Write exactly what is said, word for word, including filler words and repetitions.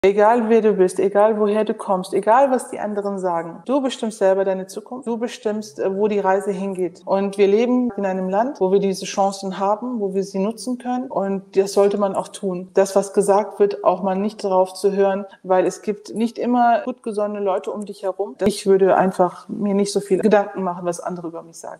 Egal wer du bist, egal woher du kommst, egal was die anderen sagen, du bestimmst selber deine Zukunft, du bestimmst, wo die Reise hingeht. Und wir leben in einem Land, wo wir diese Chancen haben, wo wir sie nutzen können, und das sollte man auch tun. Das, was gesagt wird, auch mal nicht darauf zu hören, weil es gibt nicht immer gut gesonnene Leute um dich herum. Ich würde einfach mir nicht so viel Gedanken machen, was andere über mich sagen.